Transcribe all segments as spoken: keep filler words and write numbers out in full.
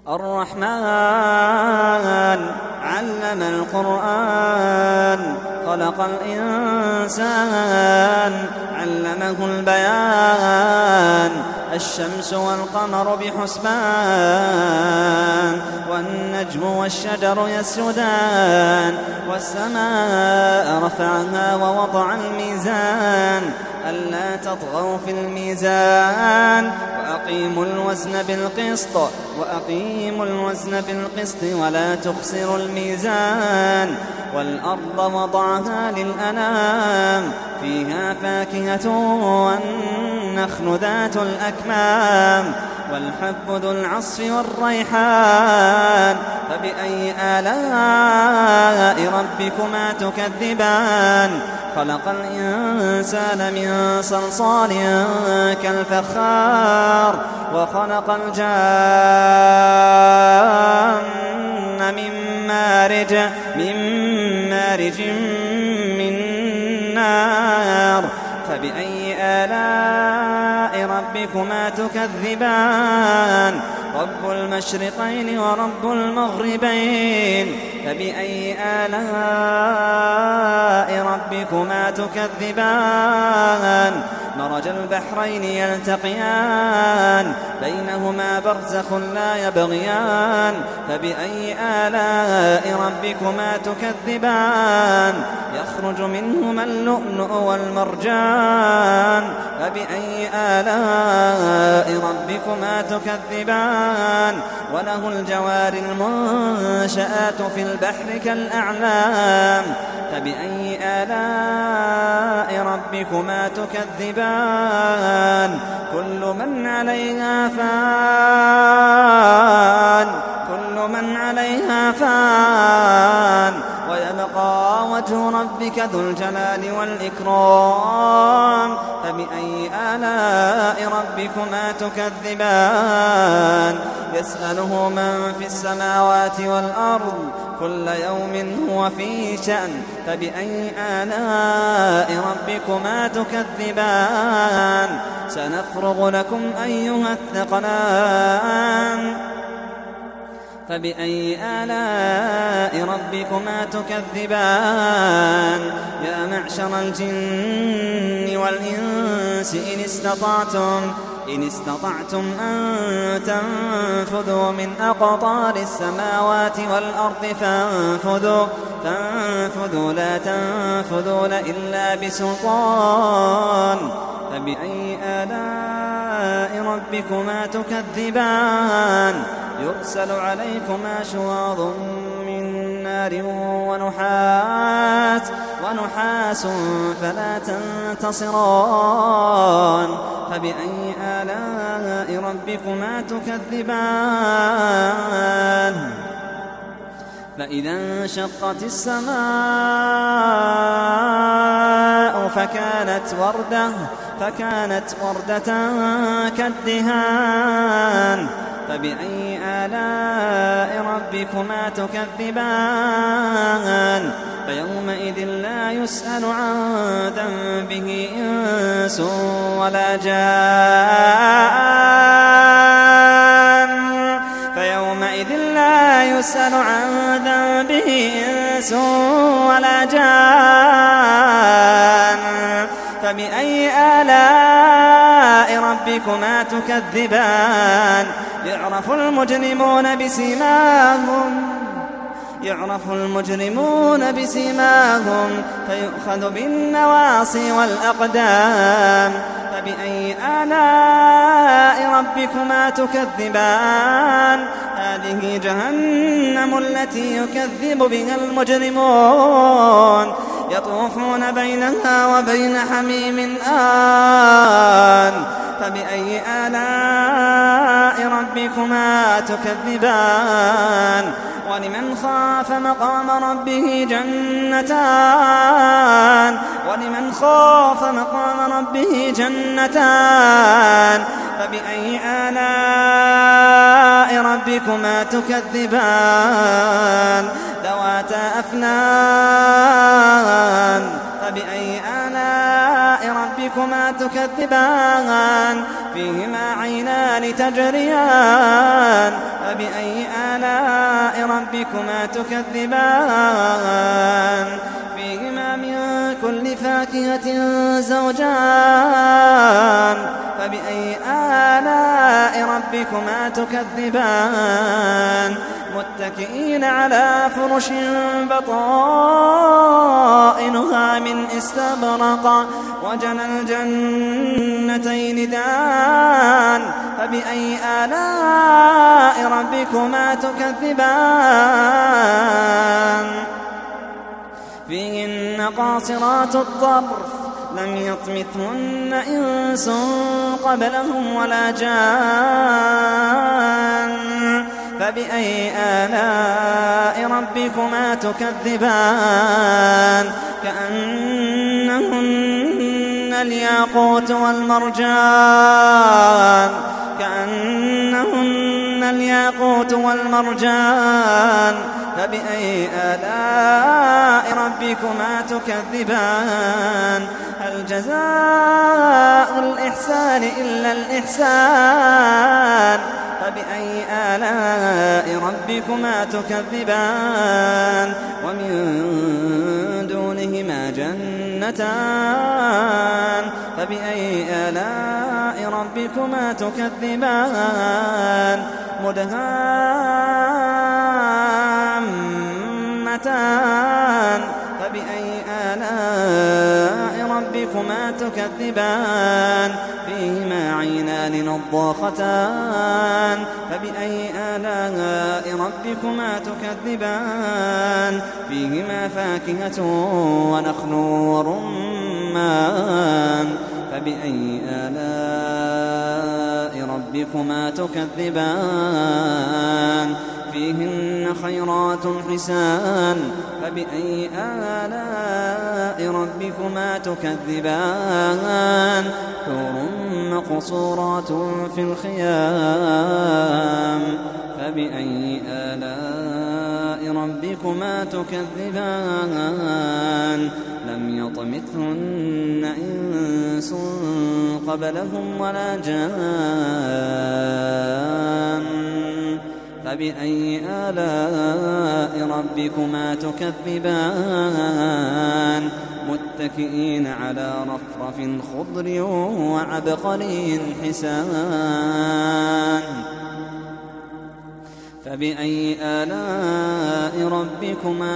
الرحمن علم القرآن خلق الإنسان علمه البيان الشمس والقمر بحسبان والنجم والشجر يسجدان والسماء رفعها ووضع الميزان ألا تطغوا في الميزان وأقيموا الوزن بالقسط وأقيموا الوزن بالقسط ولا تخسروا الميزان والأرض وضعها للأنام فيها فاكهة والنخل ذات الأكمام والحب ذو العصف والريحان فبأي آلاء ربكما تكذبان خلق الإنسان من صلصال كالفخار وخلق الجان من مارج من مارج من نار فبأي آلاء ربكما تكذبان رب المشرقين ورب المغربين فبأي آلاء ربكما تكذبان مرج البحرين يلتقيان بينهما برزخ لا يبغيان فبأي آلاء ربكما تكذبان يخرج منهما اللؤلؤ والمرجان فبأي آلاء ربكما تكذبان وله الجوار المنشآت في البحر كالأعلام فبأي آلاء ربكما تكذبان كل من عليها فان كل من عليها فان ويبقى وجه ربك ذو الجلال والإكرام فبأي آلاء ربكما تكذبان يسأله من في السماوات والأرض كل يوم هو في شأن فبأي آلاء ربكما تكذبان سنفرغ لكم أيها الثقلان فبأي آلاء ربكما تكذبان يا معشر الجن والإنس إن استطعتم إن استطعتم أن تنفذوا من أقطار السماوات والأرض فانفذوا فانفذوا لا تنفذون إلا بسلطان فبأي آلاء ربكما تكذبان يرسل عليكما شواظ من نار ونحاس ونحاس فلا تنتصران فبأي آلاء ربكما تكذبان فإذا انشقت السماء فكانت وردة فكانت وردة كالدهان فبأي آلاء ربكما تكذبان فيومئذ لا يسأل عن ذنبه إنس ولا جان فيومئذ لا يسأل عن ذنبه إنس ولا جان فبأي آلاء ربكما تكذبان يعرف المجرمون بسيماهم يعرف المجرمون بسيماهم فيؤخذ بالنواصي والأقدام فبأي آلاء ربكما تكذبان هذه جهنم التي يكذب بها المجرمون يطوفون بينها وبين حميم آن فبأي آلاء ربكما تكذبان ولمن خاف مقام ربه جنتان ولمن خاف مقام ربه جنتان فبأي آلاء ربكما تكذبان ذواتا أفنان فبأي آلاء ربكما تكذبان فيهما عينان تجريان فبأي آلاء ربكما تكذبان فيهما من كل فاكهة زوجان فبأي آلاء ربكما تكذبان متكئين على فرش بطائنها من استبرق وجنى الجنتين دان فبأي آلاء ربكما تكذبان فيهن قاصرات الطرف لم يطمثهن إنس قبلهم ولا جان فبأي آلاء ربكما تكذبان كأنهن الياقوت والمرجان كأنهن الياقوت والمرجان فبأي آلاء ربكما تكذبان هل جزاء الإحسان إلا الإحسان فبأي آلاء ربكما تكذبان ومن دونهما جنتان فبأي آلاء ربكما تكذبان مدهامتان فبأي آلاء ربكما تكذبان فيهما عينان نضاختان فبأي آلاء ربكما تكذبان فيهما فاكهة ونخل ورمان فبأي آلاء ربكما تكذبان فيهن خيرات حسان فبأي آلاء ربكما تكذبان حور مقصورات في الخيام فبأي آلاء ربكما تكذبان لم يطمثهن إنس قبلهم ولا جان فبأي آلاء ربكما تكذبان متكئين على رفرف خضر وعبقري حسان فبأي آلاء ربكما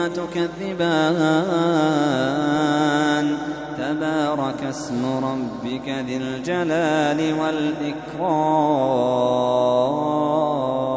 تكذبان تبارك اسم ربك ذي الجلال والإكرام